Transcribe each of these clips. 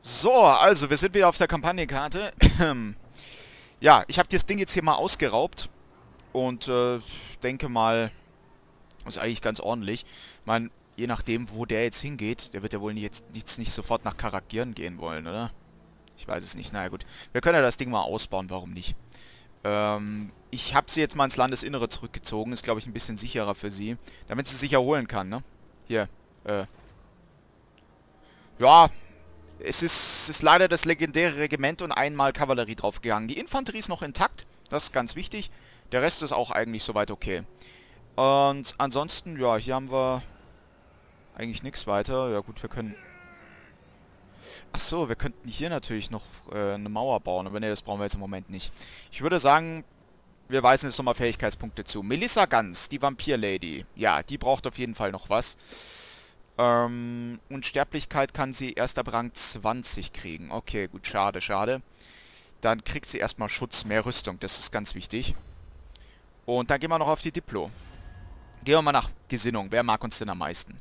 So, also, wir sind wieder auf der Kampagnenkarte. Ja, ich habe das Ding jetzt hier mal ausgeraubt. Und denke mal, ist eigentlich ganz ordentlich. Ich meine, je nachdem, wo der jetzt hingeht, der wird ja wohl jetzt nicht sofort nach Karagieren gehen wollen, oder? Ich weiß es nicht. Naja, gut. Wir können ja das Ding mal ausbauen, warum nicht? Ich habe sie jetzt mal ins Landesinnere zurückgezogen. Ist, glaube ich, ein bisschen sicherer für sie. Damit sie sich erholen kann, ne? Hier, ja, es ist leider das legendäre Regiment und einmal Kavallerie draufgegangen. Die Infanterie ist noch intakt, das ist ganz wichtig. Der Rest ist auch eigentlich soweit okay. Und ansonsten, ja, hier haben wir eigentlich nichts weiter. Ja gut, wir können... Ach so, wir könnten hier natürlich noch eine Mauer bauen, aber ne, das brauchen wir jetzt im Moment nicht. Ich würde sagen, wir weisen jetzt nochmal Fähigkeitspunkte zu. Melissa Ganz, die Vampir-Lady. Ja, die braucht auf jeden Fall noch was. Unsterblichkeit kann sie erst ab Rang 20 kriegen. Okay, gut, schade, schade. Dann kriegt sie erstmal Schutz, mehr Rüstung, das ist ganz wichtig. Und dann gehen wir noch auf die Diplo. Gehen wir mal nach Gesinnung. Wer mag uns denn am meisten?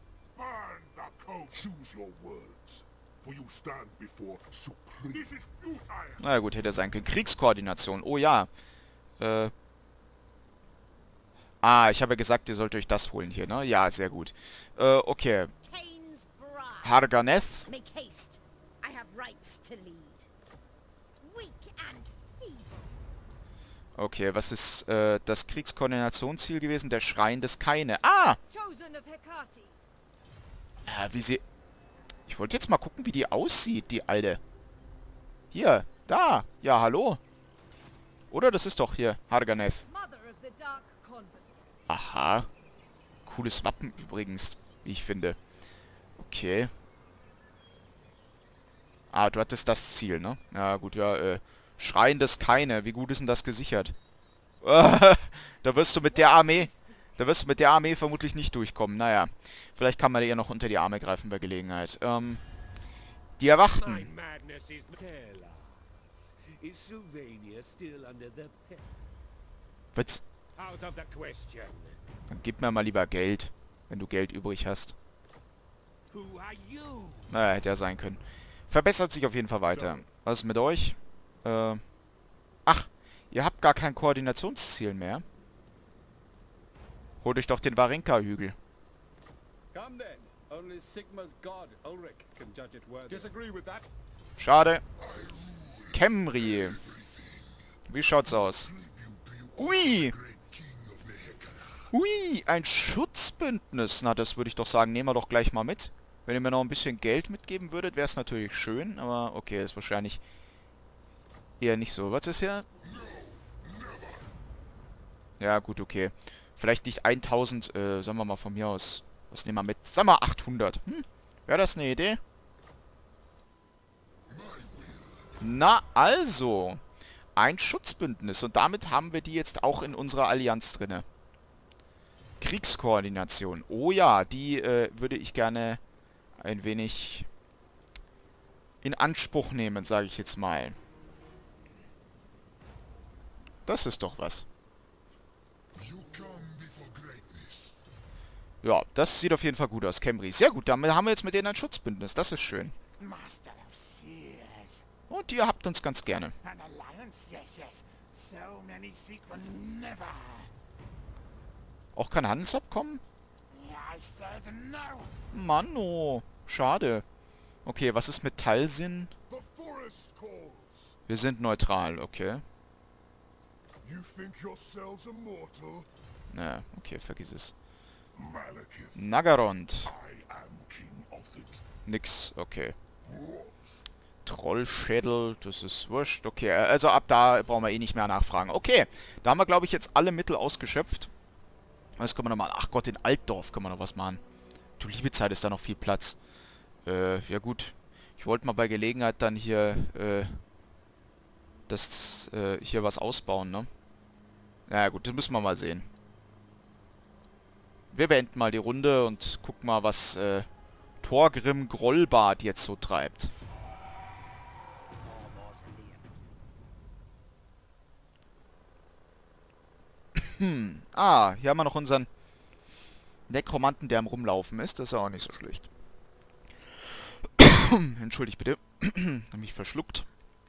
Na ja, gut, hätte er sein können. Kriegskoordination, oh ja. Ich habe ja gesagt, ihr sollt euch das holen hier, ne? Ja, sehr gut. Okay. Harganeth. Okay, was ist das Kriegskoordinationsziel gewesen? Der Schrein des Keine. Ah! Wie sie... Ich wollte jetzt mal gucken, wie die aussieht, die Alte. Hier, da. Ja, hallo. Oder? Das ist doch hier, Harganeth. Aha. Cooles Wappen übrigens, wie ich finde. Okay. Ah, du hattest das Ziel, ne? Ja, gut, ja, Schrein des Keine. Wie gut ist denn das gesichert? Da wirst du mit der Armee... Da wirst du mit der Armee vermutlich nicht durchkommen. Naja, vielleicht kann man ihr noch unter die Arme greifen bei Gelegenheit. Die Erwachten. Was? Dann gib mir mal lieber Geld, wenn du Geld übrig hast. Naja, hätte ja sein können. Verbessert sich auf jeden Fall weiter. Was ist mit euch? Ach, ihr habt gar kein Koordinationsziel mehr. Holt euch doch den Varenka-Hügel. Schade. Khemri. Wie schaut's aus? Ui! Ui, ein Schutzbündnis. Na, das würde ich doch sagen, nehmen wir doch gleich mal mit. Wenn ihr mir noch ein bisschen Geld mitgeben würdet, wäre es natürlich schön. Aber okay, ist wahrscheinlich eher nicht so. Was ist hier? Ja, gut, okay. Vielleicht nicht 1000, sagen wir mal von mir aus. Was nehmen wir mit? Sagen wir 800. Wäre das eine Idee? Na, also. Ein Schutzbündnis. Und damit haben wir die jetzt auch in unserer Allianz drinne. Kriegskoordination. Oh ja, die würde ich gerne ein wenig in Anspruch nehmen, sage ich jetzt mal. Das ist doch was. Ja, das sieht auf jeden Fall gut aus, Khemri. Sehr gut, damit haben wir jetzt mit denen ein Schutzbündnis. Das ist schön. Und ihr habt uns ganz gerne. Auch kein Handelsabkommen? Mann, oh. Schade. Okay, was ist mit Talsinn? Wir sind neutral, okay. Na, okay, vergiss es. Nagarond. Nix, okay. Trollschädel, das ist wurscht. Okay, also ab da brauchen wir eh nicht mehr nachfragen. Okay, da haben wir, glaube ich, jetzt alle Mittel ausgeschöpft. Was können wir noch mal? Ach Gott, in Altdorf können wir noch was machen. Du liebe Zeit, ist da noch viel Platz. Ja gut. Ich wollte mal bei Gelegenheit dann hier, hier was ausbauen, ne? Ja gut, das müssen wir mal sehen. Wir beenden mal die Runde und gucken mal, was Thorgrim Grollbart jetzt so treibt. Hier haben wir noch unseren Nekromanten, der am Rumlaufen ist. Das ist ja auch nicht so schlecht. Entschuldigt bitte. Hab mich verschluckt.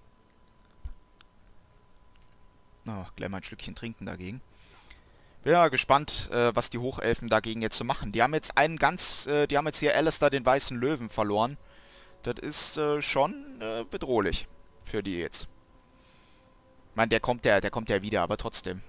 Oh, gleich mal ein Stückchen trinken dagegen. Bin ja gespannt, was die Hochelfen dagegen jetzt so machen. Die haben jetzt die haben jetzt hier Alistair, den weißen Löwen, verloren. Das ist schon bedrohlich für die jetzt. Ich meine, der kommt ja wieder, aber trotzdem.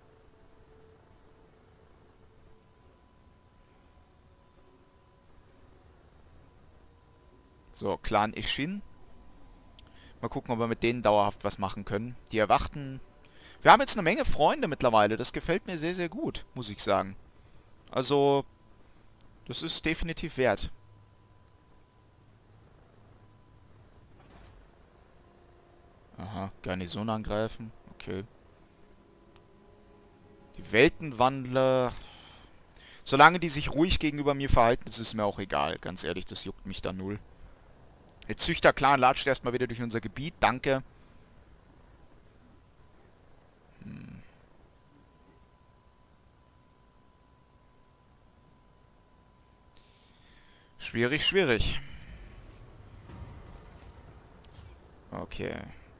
So, Clan Ishin. Mal gucken, ob wir mit denen dauerhaft was machen können. Die erwachten. Wir haben jetzt eine Menge Freunde mittlerweile. Das gefällt mir sehr, sehr gut, muss ich sagen. Also, das ist definitiv wert. Aha, Garnison angreifen. Okay. Die Weltenwandler. Solange die sich ruhig gegenüber mir verhalten, ist es mir auch egal. Ganz ehrlich, das juckt mich da null. Der Züchterclan latscht erstmal wieder durch unser Gebiet. Danke. Schwierig, schwierig. Okay.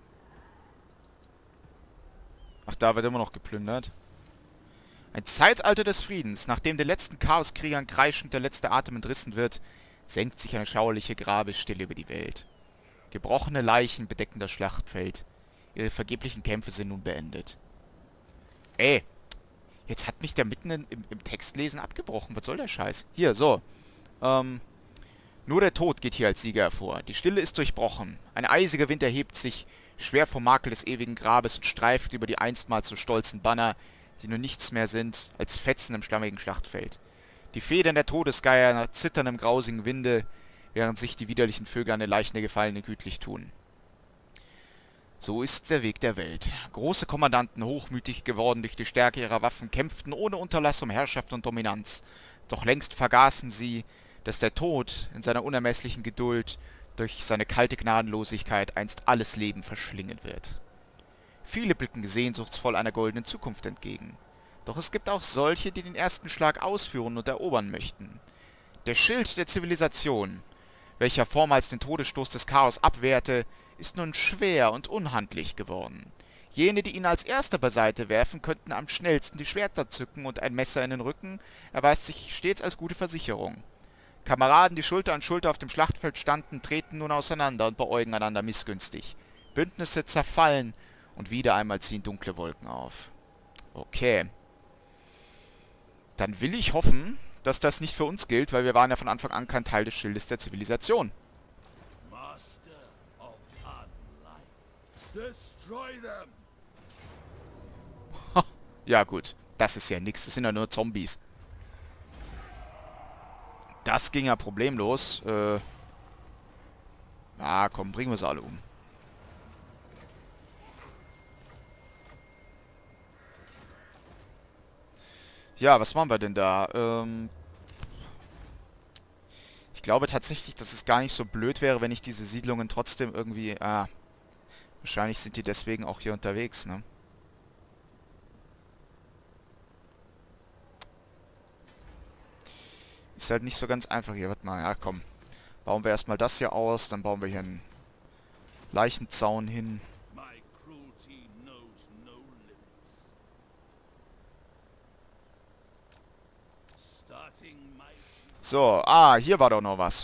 Ach, da wird immer noch geplündert. Ein Zeitalter des Friedens. Nachdem den letzten Chaoskriegern kreischend der letzte Atem entrissen wird, senkt sich eine schauerliche Grabesstille über die Welt. Gebrochene Leichen bedecken das Schlachtfeld. Ihre vergeblichen Kämpfe sind nun beendet. Ey, jetzt hat mich der mitten im Textlesen abgebrochen. Was soll der Scheiß? Hier, so. Nur der Tod geht hier als Sieger hervor. Die Stille ist durchbrochen. Ein eisiger Wind erhebt sich schwer vom Makel des ewigen Grabes und streift über die einstmals so stolzen Banner, die nun nichts mehr sind als Fetzen im schlammigen Schlachtfeld. Die Federn der Todesgeier zittern im grausigen Winde, während sich die widerlichen Vögel an den Leichen der Gefallenen gütlich tun. So ist der Weg der Welt. Große Kommandanten, hochmütig geworden durch die Stärke ihrer Waffen, kämpften ohne Unterlass um Herrschaft und Dominanz. Doch längst vergaßen sie, dass der Tod in seiner unermesslichen Geduld durch seine kalte Gnadenlosigkeit einst alles Leben verschlingen wird. Viele blicken sehnsuchtsvoll einer goldenen Zukunft entgegen. Doch es gibt auch solche, die den ersten Schlag ausführen und erobern möchten. Der Schild der Zivilisation, welcher vormals den Todesstoß des Chaos abwehrte, ist nun schwer und unhandlich geworden. Jene, die ihn als Erster beiseite werfen, könnten am schnellsten die Schwerter zücken, und ein Messer in den Rücken erweist sich stets als gute Versicherung. Kameraden, die Schulter an Schulter auf dem Schlachtfeld standen, treten nun auseinander und beäugen einander missgünstig. Bündnisse zerfallen, und wieder einmal ziehen dunkle Wolken auf. Okay. Dann will ich hoffen, dass das nicht für uns gilt, weil wir waren ja von Anfang an kein Teil des Schildes der Zivilisation. Ha, ja gut, das ist ja nichts, das sind ja nur Zombies. Das ging ja problemlos. Ah, komm, bringen wir sie alle um. Ja, was machen wir denn da? Ich glaube tatsächlich, dass es gar nicht so blöd wäre, wenn ich diese Siedlungen trotzdem irgendwie... wahrscheinlich sind die deswegen auch hier unterwegs, ne? Ist halt nicht so ganz einfach hier. Warte mal, ja komm. Bauen wir erstmal das hier aus, dann bauen wir hier einen Leichenzaun hin. So, hier war doch noch was.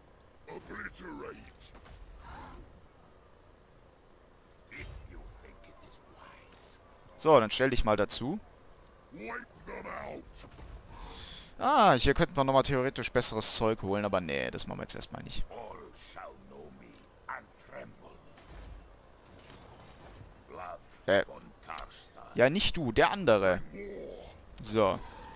So, dann stell dich mal dazu. Hier könnten wir nochmal theoretisch besseres Zeug holen, aber nee, das machen wir jetzt erstmal nicht. Ja, nicht du, der andere. So.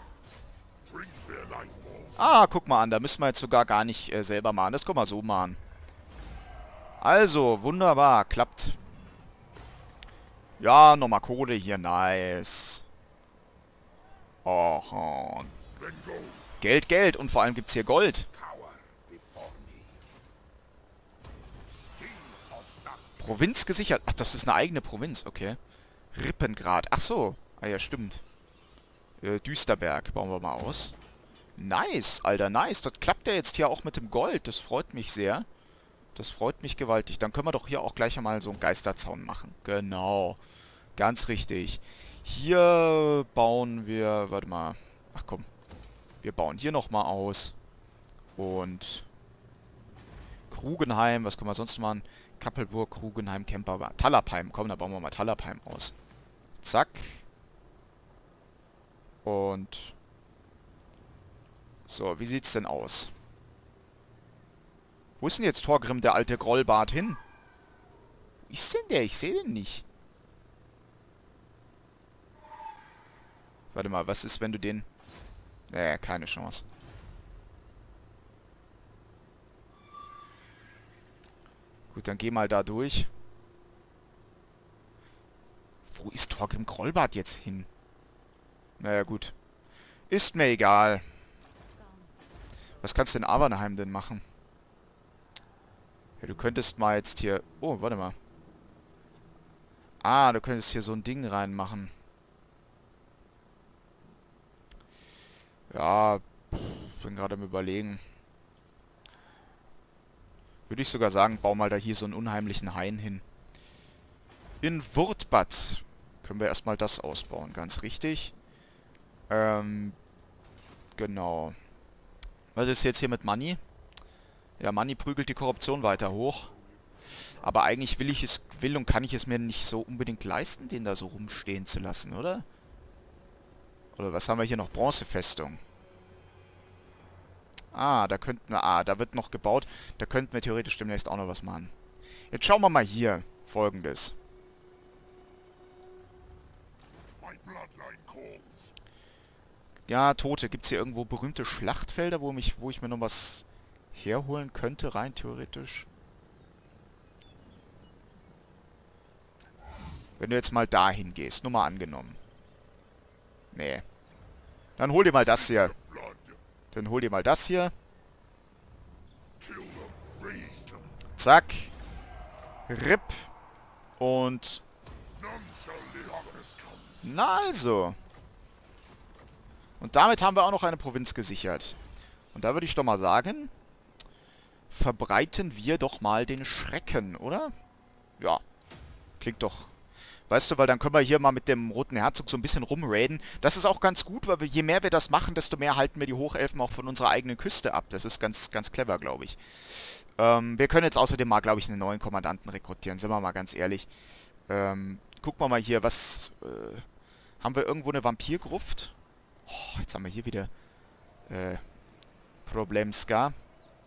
Guck mal an, da müssen wir jetzt sogar gar nicht selber machen. Das können wir so machen. Also, wunderbar, klappt. Ja, nochmal Kohle hier, nice. Oh. Geld, Geld. Und vor allem gibt's hier Gold. Provinz gesichert. Ach, das ist eine eigene Provinz, okay. Rippengrad. Ach so. Ah ja, stimmt. Düsterberg. Bauen wir mal aus. Nice, Alter, nice. Das klappt ja jetzt hier auch mit dem Gold. Das freut mich sehr. Das freut mich gewaltig. Dann können wir doch hier auch gleich einmal so einen Geisterzaun machen. Genau. Ganz richtig. Hier bauen wir... Warte mal. Ach komm. Wir bauen hier nochmal aus. Und... Krugenheim. Was können wir sonst machen? Kappelburg, Krugenheim, Kemper... Talabheim. Komm, da bauen wir mal Talabheim aus. Zack. Und... So, wie sieht's denn aus? Wo ist denn jetzt Thorgrim, der alte Grollbart, hin? Wo ist denn der? Ich sehe den nicht. Warte mal, was ist, wenn du den... keine Chance. Gut, dann geh mal da durch. Wo ist Thorgrim Grollbart jetzt hin? Naja, gut. Ist mir egal. Was kannst du in Avernheim denn machen? Ja, du könntest mal jetzt hier... Oh, warte mal. Ah, du könntest hier so ein Ding reinmachen. Ja, bin gerade am Überlegen. Würde ich sogar sagen, bau mal da hier so einen unheimlichen Hain hin. In Wurtbad können wir erstmal das ausbauen, ganz richtig. Genau. Was ist jetzt hier mit Money? Ja, Money prügelt die Korruption weiter hoch. Aber eigentlich will und kann ich es mir nicht so unbedingt leisten, den da so rumstehen zu lassen, oder? Oder was haben wir hier noch? Bronzefestung. Ah, da könnten wir... Ah, da wird noch gebaut. Da könnten wir theoretisch demnächst auch noch was machen. Jetzt schauen wir mal hier. Folgendes. Ja, Tote. Gibt es hier irgendwo berühmte Schlachtfelder, wo ich mir noch was herholen könnte, rein theoretisch? Wenn du jetzt mal dahin gehst. Nur mal angenommen. Nee. Dann hol dir mal das hier. Dann hol dir mal das hier. Zack. Rip. Und... Na also. Und damit haben wir auch noch eine Provinz gesichert. Und da würde ich doch mal sagen, verbreiten wir doch mal den Schrecken, oder? Ja. Klingt doch... Weißt du, weil dann können wir hier mal mit dem Roten Herzog so ein bisschen rumraiden. Das ist auch ganz gut, weil je mehr wir das machen, desto mehr halten wir die Hochelfen auch von unserer eigenen Küste ab. Das ist ganz, ganz clever, glaube ich. Wir können jetzt außerdem mal, glaube ich, einen neuen Kommandanten rekrutieren, sind wir mal ganz ehrlich. Gucken wir mal hier, was... haben wir irgendwo eine Vampirgruft? Oh, jetzt haben wir hier wieder... Problemska.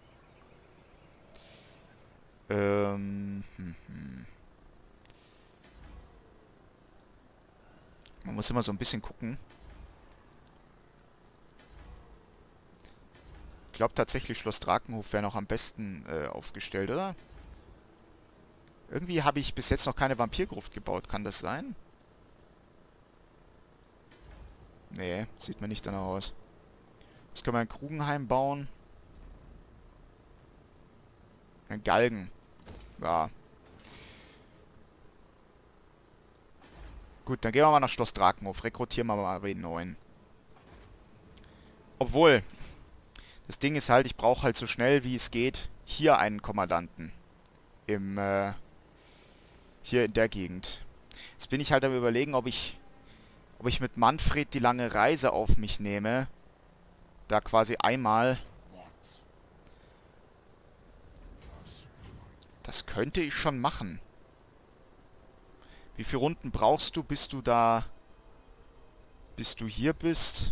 Man muss immer so ein bisschen gucken. Ich glaube tatsächlich, Schloss Drakenhof wäre noch am besten aufgestellt, oder? Irgendwie habe ich bis jetzt noch keine Vampirgruft gebaut. Kann das sein? Nee, sieht mir nicht danach aus. Jetzt können wir ein Krugenheim bauen. Ein Galgen. Ja. Gut, dann gehen wir mal nach Schloss Drakenhof. Rekrutieren wir mal wen neuen. Obwohl, das Ding ist halt, ich brauche halt so schnell wie es geht hier einen Kommandanten. Hier in der Gegend. Jetzt bin ich halt am Überlegen, ob ich mit Manfred die lange Reise auf mich nehme. Da quasi einmal... Das könnte ich schon machen. Wie viele Runden brauchst du, bis du da... Bis du hier bist?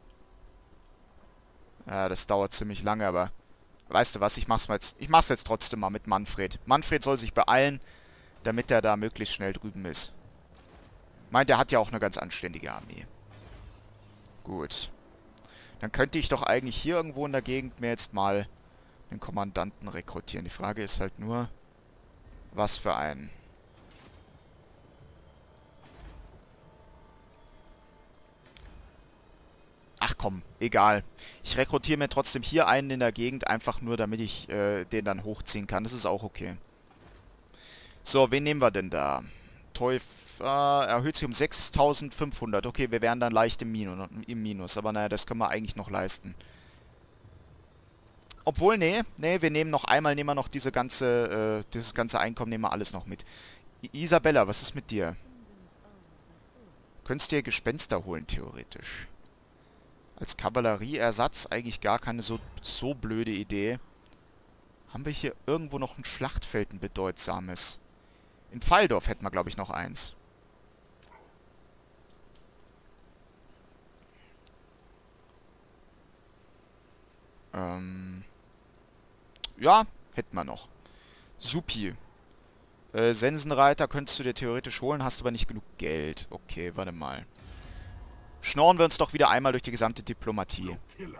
Ja, das dauert ziemlich lange, aber... Weißt du was, ich mach's jetzt trotzdem mal mit Manfred. Manfred soll sich beeilen, damit er da möglichst schnell drüben ist. Meint, der hat ja auch eine ganz anständige Armee. Gut. Dann könnte ich doch eigentlich hier irgendwo in der Gegend mir jetzt mal einen Kommandanten rekrutieren. Die Frage ist halt nur, was für einen. Ach komm, egal. Ich rekrutiere mir trotzdem hier einen in der Gegend, einfach nur, damit ich den dann hochziehen kann. Das ist auch okay. So, wen nehmen wir denn da? Erhöht sich um 6.500. Okay, wir wären dann leicht im Minus. Aber naja, das können wir eigentlich noch leisten. Obwohl, nee, wir nehmen noch einmal, nehmen wir noch dieses ganze Einkommen, nehmen wir alles noch mit. Isabella, was ist mit dir? Könntest dir Gespenster holen, theoretisch. Als Kavallerieersatz eigentlich gar keine so blöde Idee. Haben wir hier irgendwo noch ein Schlachtfeld, ein bedeutsames? In Pfaldorf hätten wir, glaube ich, noch eins. Ja, hätten wir noch. Supi. Sensenreiter könntest du dir theoretisch holen, hast aber nicht genug Geld. Okay, warte mal. Schnorren wir uns doch wieder einmal durch die gesamte Diplomatie.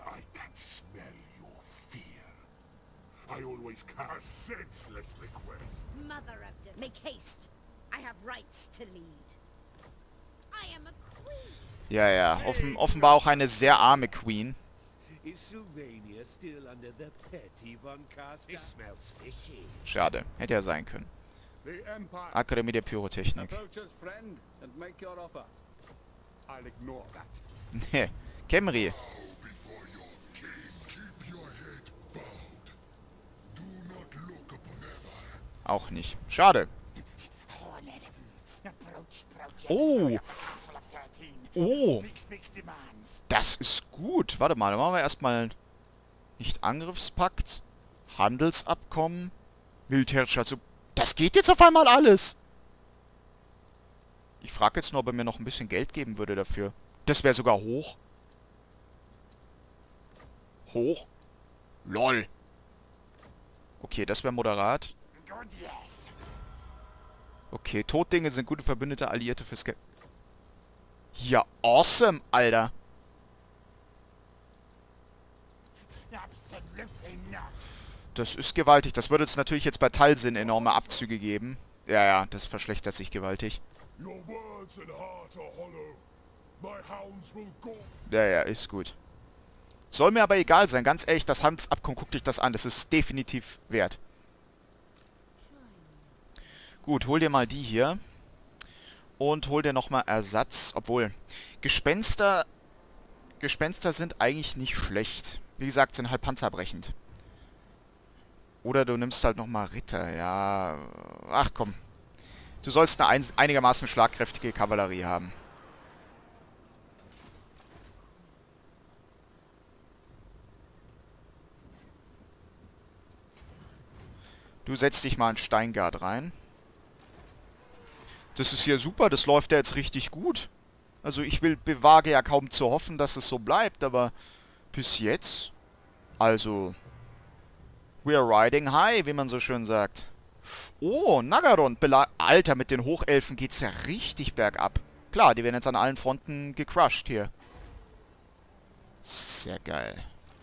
Ja, ja. Offenbar auch eine sehr arme Queen. Schade. Hätte ja sein können. Akademie der Pyrotechnik. Nee. Kemri. Auch nicht. Schade. Oh. Oh. Das ist gut. Warte mal, dann machen wir erstmal nicht Angriffspakt, Handelsabkommen, militärischer Zug. Das geht jetzt auf einmal alles. Ich frage jetzt nur, ob er mir noch ein bisschen Geld geben würde dafür. Das wäre sogar hoch. Hoch? LOL. Okay, das wäre moderat. Okay, Toddinge sind gute Verbündete, Alliierte fürs Geld. Ja, awesome, Alter. Das ist gewaltig. Das würde uns natürlich jetzt bei Talsinn enorme Abzüge geben. Ja, ja, das verschlechtert sich gewaltig. Ja, ja, ist gut. Soll mir aber egal sein, ganz ehrlich, das Handelsabkommen, guckt euch das an. Das ist definitiv wert. Gut, hol dir mal die hier. Und hol dir nochmal Ersatz. Obwohl, Gespenster sind eigentlich nicht schlecht. Wie gesagt, sind halt panzerbrechend. Oder du nimmst halt nochmal Ritter, ja. Ach komm. Du sollst eine einigermaßen schlagkräftige Kavallerie haben. Du setzt dich mal in Steingart rein. Das ist ja super, das läuft ja jetzt richtig gut. Also ich bewage ja kaum zu hoffen, dass es so bleibt, aber bis jetzt, also, we're riding high, wie man so schön sagt. Oh, Nagaron, Alter, mit den Hochelfen geht's ja richtig bergab. Klar, die werden jetzt an allen Fronten gecrushed hier. Sehr geil.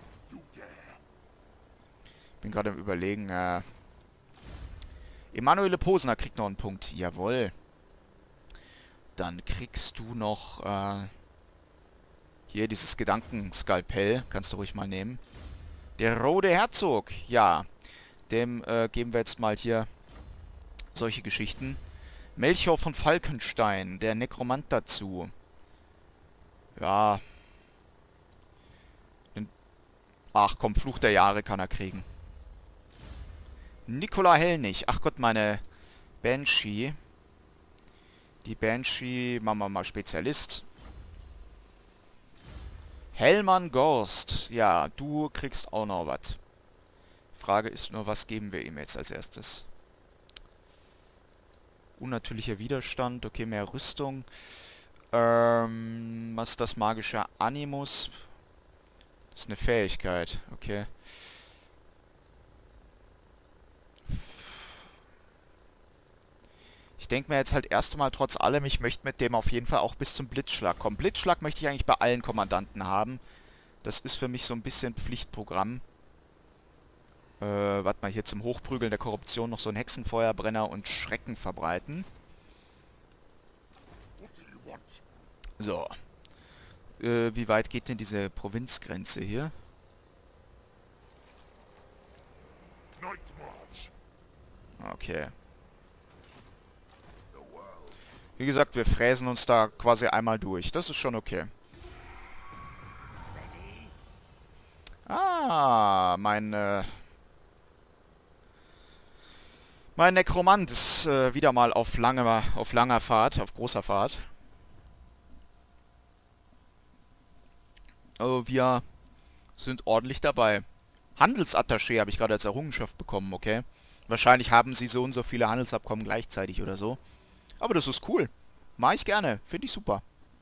Bin gerade im Überlegen, Emanuele Posner kriegt noch einen Punkt. Jawohl. Dann kriegst du noch, hier dieses Gedankenskalpell. Kannst du ruhig mal nehmen. Der Rote Herzog. Ja. Dem geben wir jetzt mal hier solche Geschichten. Melchior von Falkenstein. Der Nekromant dazu. Ja. Ach komm, Fluch der Jahre kann er kriegen. Nikola Hellnich. Ach Gott, meine Banshee. Die Banshee, machen wir mal Spezialist. Hellmann Gorst. Ja, du kriegst auch noch was. Frage ist nur, was geben wir ihm jetzt als erstes? Unnatürlicher Widerstand. Okay, mehr Rüstung. Was ist das magische Animus? Das ist eine Fähigkeit. Okay. Ich denke mir jetzt halt erst einmal trotz allem, ich möchte mit dem auf jeden Fall auch bis zum Blitzschlag kommen. Blitzschlag möchte ich eigentlich bei allen Kommandanten haben. Das ist für mich so ein bisschen Pflichtprogramm. Warte mal, hier zum Hochprügeln der Korruption noch so ein Hexenfeuerbrenner und Schrecken verbreiten. So. Wie weit geht denn diese Provinzgrenze hier? Okay. Wie gesagt, wir fräsen uns da quasi einmal durch. Das ist schon okay. Ah, Ah, mein Nekromant ist wieder mal auf langer Fahrt, auf großer Fahrt. Oh, wir sind ordentlich dabei. Handelsattaché habe ich gerade als Errungenschaft bekommen, okay? Wahrscheinlich haben sie so und so viele Handelsabkommen gleichzeitig oder so. Aber das ist cool. Mach ich gerne. Finde ich super.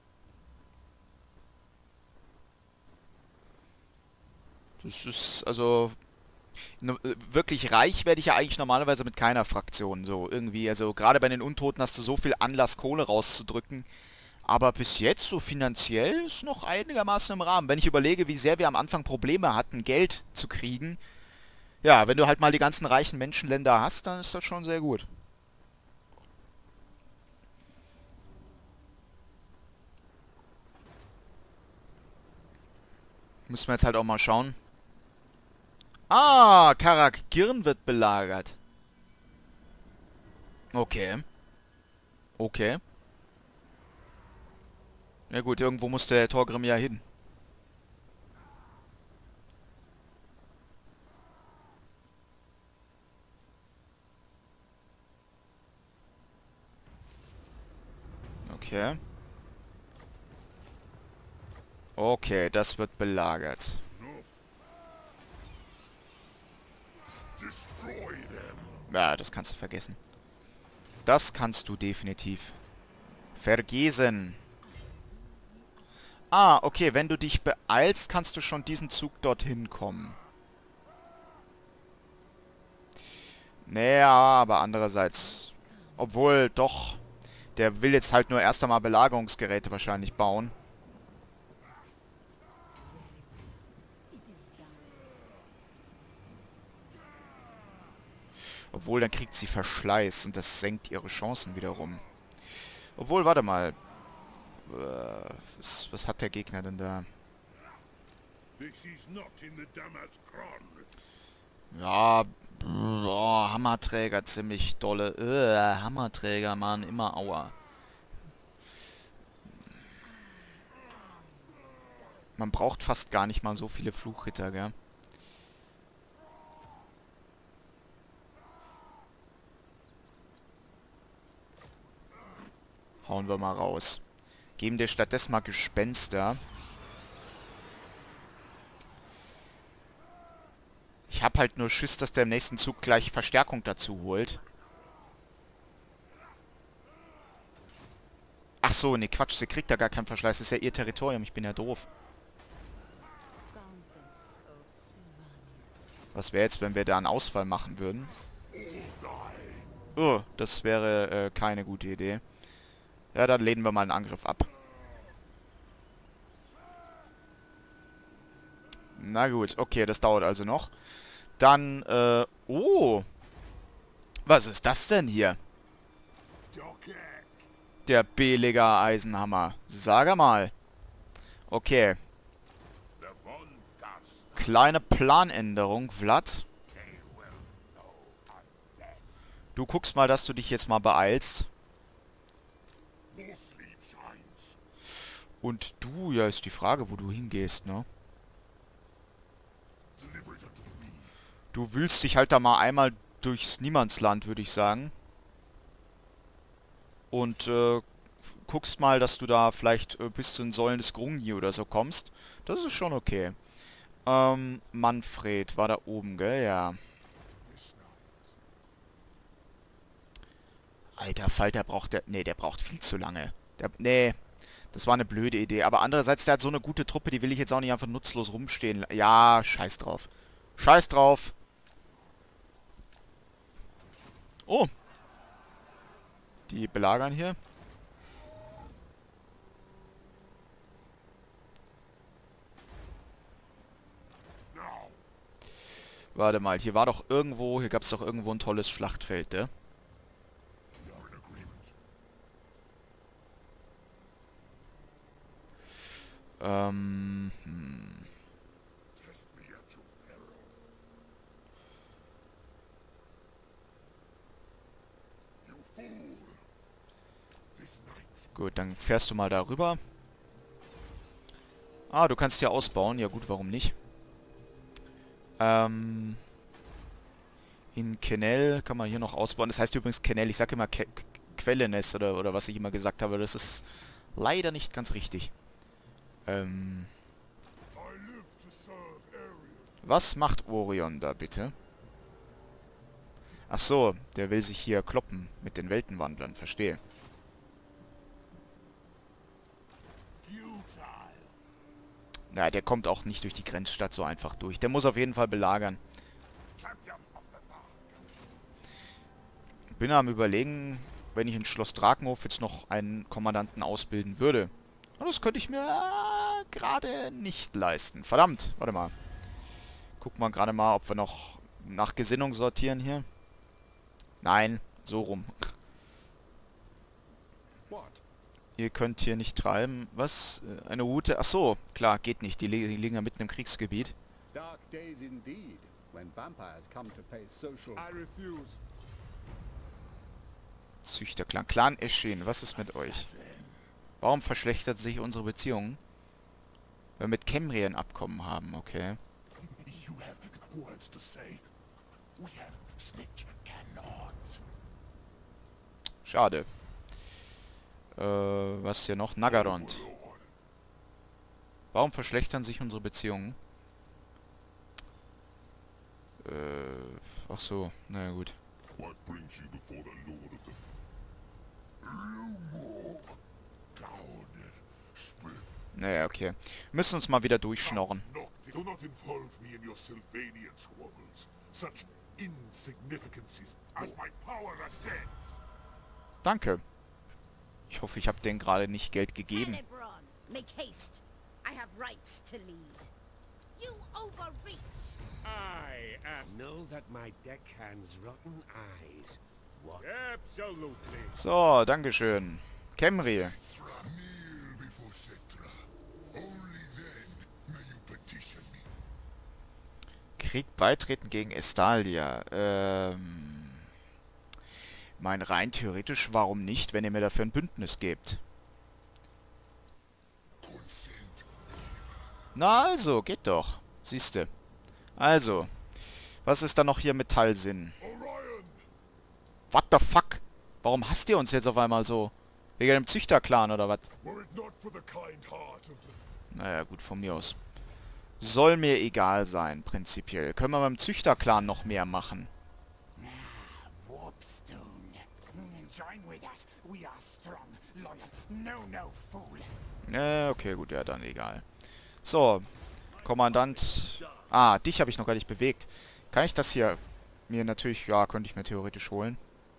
Das ist, also... Wirklich reich werde ich ja eigentlich normalerweise mit keiner Fraktion. So, irgendwie, also gerade bei den Untoten hast du so viel Anlass, Kohle rauszudrücken. Aber bis jetzt, so finanziell, ist noch einigermaßen im Rahmen. Wenn ich überlege, wie sehr wir am Anfang Probleme hatten, Geld zu kriegen. Ja, wenn du halt mal die ganzen reichen Menschenländer hast, dann ist das schon sehr gut. Müssen wir jetzt halt auch mal schauen. Ah, Karak Girn wird belagert. Okay. Okay. Ja gut, irgendwo musste der Torgrim ja hin. Okay. Okay, das wird belagert. Ja, das kannst du vergessen. Das kannst du definitiv vergessen. Ah, okay, wenn du dich beeilst, kannst du schon diesen Zug dorthin kommen. Naja, aber andererseits... Obwohl, doch... Der will jetzt halt nur erst einmal Belagerungsgeräte wahrscheinlich bauen. Obwohl, dann kriegt sie Verschleiß und das senkt ihre Chancen wiederum. Obwohl, warte mal. Was hat der Gegner denn da? Ja, oh, Hammerträger ziemlich dolle. Hammerträger, Mann, immer Aua. Man braucht fast gar nicht mal so viele Fluchritter, gell? Hauen wir mal raus. Geben dir stattdessen mal Gespenster. Ich hab halt nur Schiss, dass der im nächsten Zug gleich Verstärkung dazu holt. Ach so, ne Quatsch, sie kriegt da gar keinen Verschleiß. Das ist ja ihr Territorium, ich bin ja doof. Was wäre jetzt, wenn wir da einen Ausfall machen würden? Oh, das wäre keine gute Idee. Ja, dann lehnen wir mal einen Angriff ab. Na gut, okay, das dauert also noch. Dann, oh. Was ist das denn hier? Der billige Eisenhammer. Sag mal. Okay. Kleine Planänderung, Vlad. Du guckst mal, dass du dich jetzt mal beeilst. Und du, ja, ist die Frage, wo du hingehst, ne? Du wühlst dich halt da mal einmal durchs Niemandsland, würde ich sagen. Und, guckst mal, dass du da vielleicht bis zu den Säulen des Grungni oder so kommst. Das ist schon okay. Manfred war da oben, gell? Ja. Alter Falter braucht der... Nee, der braucht viel zu lange. Nee, das war eine blöde Idee. Aber andererseits, der hat so eine gute Truppe, die will ich jetzt auch nicht einfach nutzlos rumstehen. Ja, scheiß drauf. Scheiß drauf. Oh. Die belagern hier. Warte mal, hier war doch irgendwo... Hier gab es doch irgendwo ein tolles Schlachtfeld, ne? Gut, dann fährst du mal darüber. Ah, du kannst hier ausbauen. Ja gut, warum nicht? In Kenel kann man hier noch ausbauen. Das heißt übrigens Kenel. Ich sage immer Quellenes oder was ich immer gesagt habe. Das ist leider nicht ganz richtig. Was macht Orion da bitte? Ach so, der will sich hier kloppen mit den Weltenwandlern. Verstehe. Na, der kommt auch nicht durch die Grenzstadt so einfach durch. Der muss auf jeden Fall belagern. Bin am Überlegen, wenn ich in Schloss Drakenhof jetzt noch einen Kommandanten ausbilden würde. Und das könnte ich mir gerade nicht leisten. Verdammt, warte mal. Gucken wir gerade mal, ob wir noch nach Gesinnung sortieren hier. Nein, so rum. Ihr könnt hier nicht treiben. Was? Eine Route? Ach so, klar, geht nicht. Die liegen ja mitten im Kriegsgebiet. Züchterclan. Clan Eschin, was ist mit euch? Warum verschlechtert sich unsere Beziehung? Weil wir mit Khemri ein Abkommen haben, okay. Schade. Was hier noch? Nagarond. Warum verschlechtern sich unsere Beziehungen? Ach so, naja gut. Naja, okay. Wir müssen uns mal wieder durchschnorren. Danke. Ich hoffe, ich habe denen gerade nicht Geld gegeben. So, dankeschön. Khemri. Krieg beitreten gegen Estalia. Mein rein theoretisch, warum nicht, wenn ihr mir dafür ein Bündnis gebt? Na also, geht doch. Siehste. Also, was ist da noch hier Metallsinn? What the fuck? Warum hasst ihr uns jetzt auf einmal so? Wegen dem Züchterclan oder was? Naja, gut, von mir aus. Soll mir egal sein, prinzipiell. Können wir beim Züchterclan noch mehr machen? Okay, gut, ja, dann egal. So, Kommandant. Ah, dich habe ich noch gar nicht bewegt. Kann ich das hier mir natürlich... Ja, könnte ich mir theoretisch holen.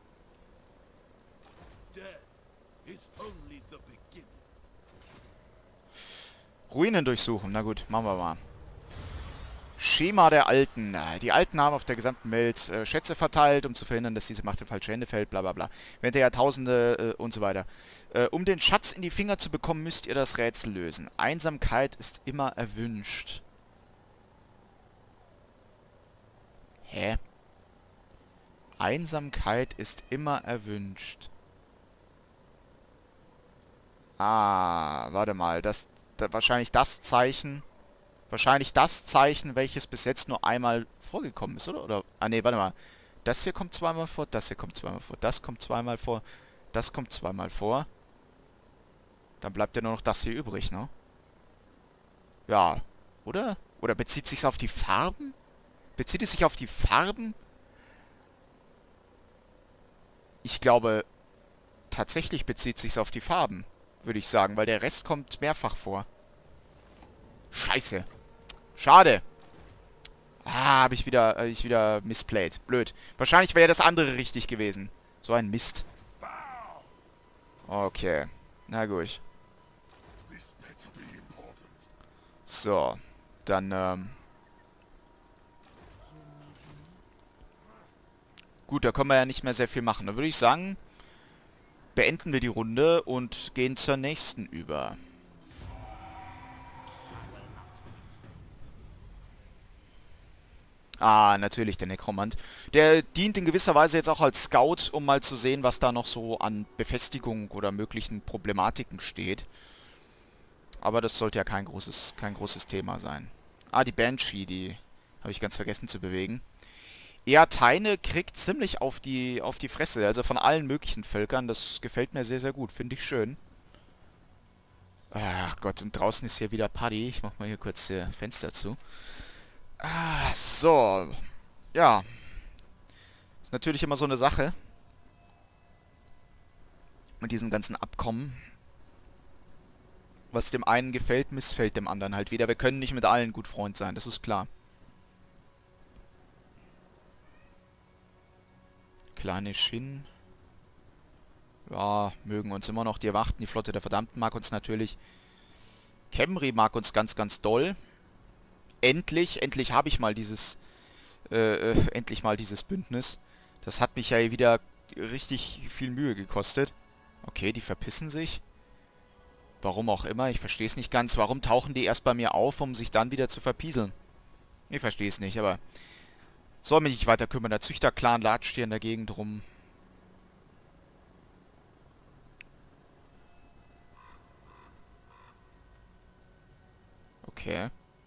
Ruinen durchsuchen. Na gut, machen wir mal. Schema der Alten. Die Alten haben auf der gesamten Welt Schätze verteilt, um zu verhindern, dass diese Macht in falsche Hände fällt, bla bla bla. Während der Jahrtausende und so weiter. Um den Schatz in die Finger zu bekommen, müsst ihr das Rätsel lösen. Einsamkeit ist immer erwünscht. Hä? Einsamkeit ist immer erwünscht. Ah, warte mal. Wahrscheinlich das Zeichen... Wahrscheinlich das Zeichen, welches bis jetzt nur einmal vorgekommen ist, oder? Ah, ne, warte mal. Das hier kommt zweimal vor, das hier kommt zweimal vor, das kommt zweimal vor, das kommt zweimal vor. Dann bleibt ja nur noch das hier übrig, ne? Ja, oder? Oder bezieht sich's auf die Farben? Bezieht es sich auf die Farben? Ich glaube, tatsächlich bezieht sich's auf die Farben, würde ich sagen, weil der Rest kommt mehrfach vor. Scheiße. Schade. Ah, habe ich wieder missplayed. Blöd. Wahrscheinlich wäre das andere richtig gewesen. So ein Mist. Okay. Na gut. So. Dann, gut, da können wir ja nicht mehr sehr viel machen. Da würde ich sagen, beenden wir die Runde und gehen zur nächsten über. Ah, natürlich, der Nekromant. Der dient in gewisser Weise jetzt auch als Scout, um mal zu sehen, was da noch so an Befestigung oder möglichen Problematiken steht. Aber das sollte ja kein großes Thema sein. Ah, die Banshee, die Habe ich ganz vergessen zu bewegen. Eartaine kriegt ziemlich auf die Fresse. Also von allen möglichen Völkern. Das gefällt mir sehr, sehr gut. Finde ich schön. Ach Gott, und draußen ist hier wieder Party. Ich mach mal hier kurz Fenster zu. Ah, so. Ja. Ist natürlich immer so eine Sache. Mit diesen ganzen Abkommen. Was dem einen gefällt, missfällt dem anderen halt wieder. Wir können nicht mit allen gut Freund sein, das ist klar. Kleine Shin. Ja, mögen uns immer noch. Die Erwachten, die Flotte der Verdammten mag uns natürlich. Khemri mag uns ganz, ganz doll. Endlich habe ich mal endlich mal dieses Bündnis. Das hat mich ja wieder richtig viel Mühe gekostet. Okay, die verpissen sich. Warum auch immer, ich verstehe es nicht ganz. Warum tauchen die erst bei mir auf, um sich dann wieder zu verpieseln? Ich verstehe es nicht, aber soll mich nicht weiter kümmern. Der Züchterclan latscht hier in der Gegend rum. Okay.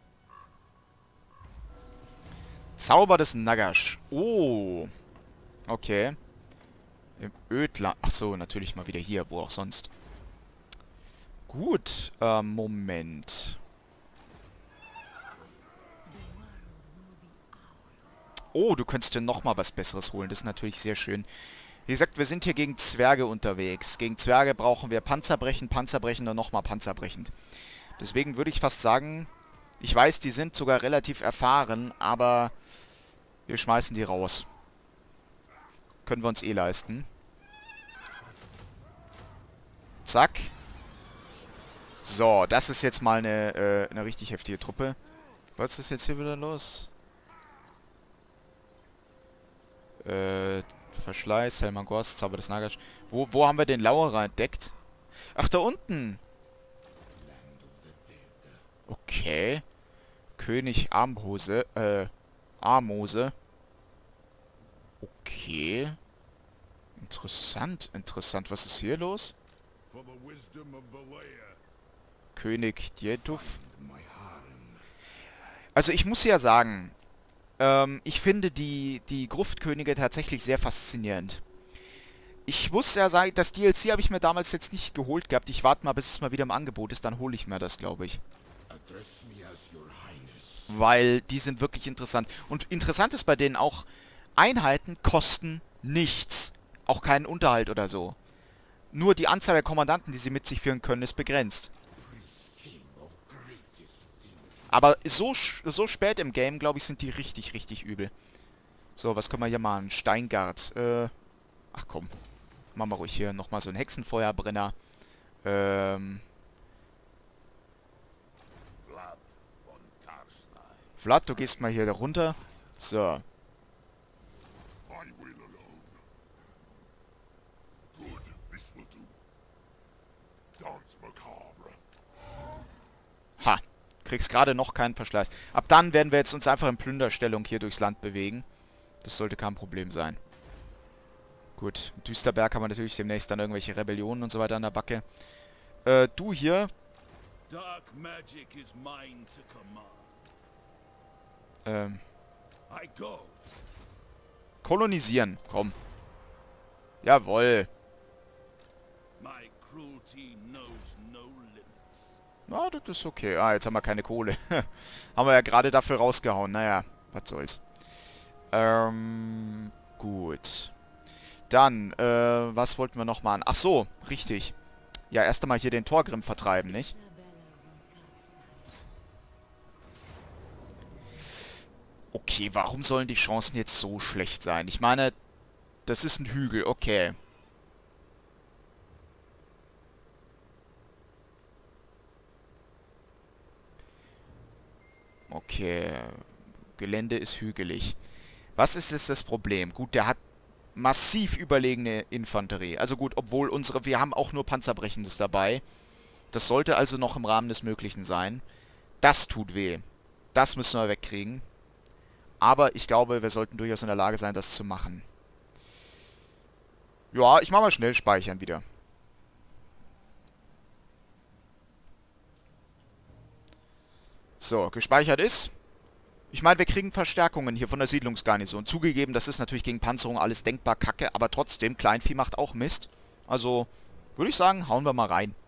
Zauber des Nagash. Oh. Okay. Im Ödland. Ach so, natürlich mal wieder hier, wo auch sonst. Gut. Moment. Oh, du könntest dir nochmal was Besseres holen. Das ist natürlich sehr schön. Wie gesagt, wir sind hier gegen Zwerge unterwegs. Gegen Zwerge brauchen wir Panzerbrechen, Panzerbrechen und nochmal Panzerbrechend. Deswegen würde ich fast sagen, ich weiß, die sind sogar relativ erfahren, aber wir schmeißen die raus. Können wir uns eh leisten. Zack. So, das ist jetzt mal eine richtig heftige Truppe. Was ist jetzt hier wieder los? Verschleiß, Helmangors, Zauber des Nagash. Wo haben wir den Lauerer entdeckt? Ach, da unten. Okay. König Armhose, Armose. Okay. Interessant, interessant. Was ist hier los? König Djeduf. Also ich muss ja sagen, ich finde die Gruftkönige tatsächlich sehr faszinierend. Ich muss ja sagen, das DLC habe ich mir damals jetzt nicht geholt gehabt. Ich warte mal, bis es mal wieder im Angebot ist, dann hole ich mir das, glaube ich. Weil die sind wirklich interessant. Und interessant ist bei denen auch, Einheiten kosten nichts. Auch keinen Unterhalt oder so. Nur die Anzahl der Kommandanten, die sie mit sich führen können, ist begrenzt. Aber so spät im Game, glaube ich, sind die richtig, richtig übel. So, was können wir hier machen? Steingart. Ach komm. Machen wir ruhig hier nochmal so einen Hexenfeuerbrenner. Vlad, du gehst mal hier runter. So. Ha. Kriegst gerade noch keinen Verschleiß. Ab dann werden wir jetzt uns einfach in Plünderstellung hier durchs Land bewegen. Das sollte kein Problem sein. Gut, Düsterberg haben wir natürlich demnächst dann irgendwelche Rebellionen und so weiter an der Backe. Du hier. Kolonisieren, komm. Jawohl. Na, das ist okay. Ah, jetzt haben wir keine Kohle. Haben wir ja gerade dafür rausgehauen. Naja, was soll's. Gut. Dann, was wollten wir noch machen? Ach so, richtig. Ja, erst einmal hier den Torgrim vertreiben, nicht? Okay, warum sollen die Chancen jetzt so schlecht sein? Ich meine, das ist ein Hügel, okay. Okay, Gelände ist hügelig. Was ist jetzt das Problem? Gut, der hat massiv überlegene Infanterie. Also gut, obwohl wir haben auch nur Panzerbrechendes dabei. Das sollte also noch im Rahmen des Möglichen sein. Das tut weh. Das müssen wir wegkriegen. Aber ich glaube, wir sollten durchaus in der Lage sein, das zu machen. Ja, ich mache mal schnell speichern wieder. So, gespeichert ist. Ich meine, wir kriegen Verstärkungen hier von der Siedlungsgarnison. Zugegeben, das ist natürlich gegen Panzerung alles denkbar kacke, aber trotzdem, Kleinvieh macht auch Mist. Also, würde ich sagen, hauen wir mal rein.